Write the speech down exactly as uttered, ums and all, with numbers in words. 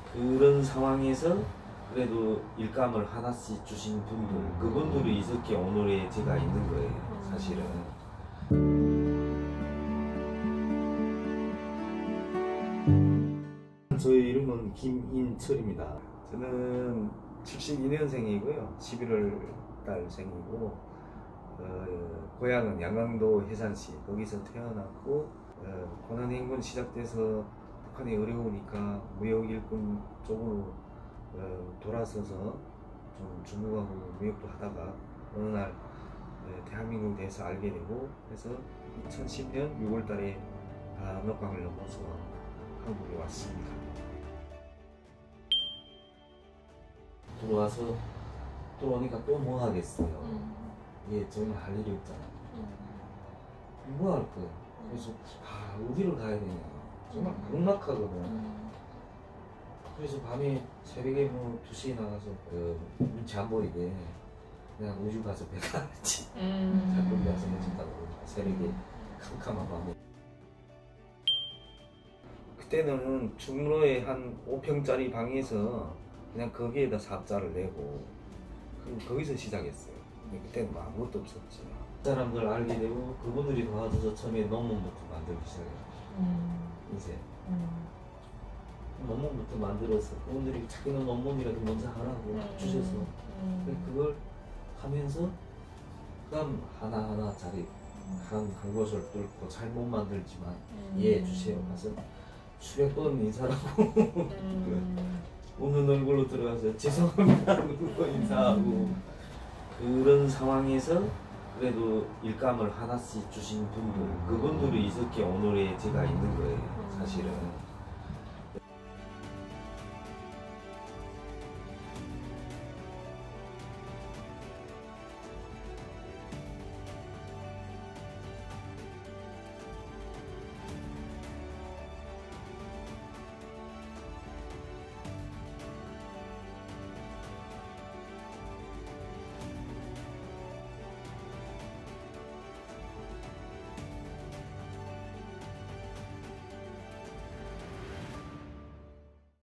그런 상황에서 그래도 일감을 하나씩 주신 분들, 그분들이 있었기에 오늘의 제가 있는 거예요, 사실은. 저의 이름은 김인철입니다. 저는 칠십이 년생이고요. 십일월 달생이고, 어, 고향은 양강도 해산시, 거기서 태어났고, 어, 고난행군 시작돼서 북한이 어려우니까 무역 일꾼 쪽으로 어, 돌아서서 좀 중국하고 무역도 하다가 어느 날 어, 대한민국에 대해서 알게 되고, 그래서 이천십 년 유월 달에 압록강을 넘어서 한국에 왔습니다. 들어와서 들어오니까 또 뭐 하겠어요. 음. 이게 전혀 할 일이 없잖아. 음. 뭐 할 거야. 그래서 아, 어디로 가야 되냐. 정말 막막하거든. 음. 그래서 밤에 새벽에 뭐 두 시에 나가서 그 눈치 안 보이게 그냥 우주 가서 배가 했지. 음. 자꾸 가서 해준다고 새벽에 캄캄한 밤에. 그때는 충무로에 한 오 평짜리 방에서 그냥 거기에다 사업자를 내고 거기서 시작했어요. 그때는 뭐 아무것도 없었지. 사람들 알게 되고 그분들이 도와줘서 처음에 논문부터 만들기 시작해요. 음. 이제 음. 논문부터 만들어서 그분들이 자기는 논문이라도 먼저 하라고 음. 주셔서 음. 그걸 하면서 그다음 하나하나 자리 한, 한 곳을 뚫고 잘못 만들지만 음. 이해해 주세요. 가서 수백번 인사하고 음. 우는 얼굴로 들어가서 죄송합니다 하고 인사하고 음. 그런 상황에서 그래도 일감을 하나씩 주신 분들, 그분들이 있었기에 오늘의 제가 있는 거예요, 사실은.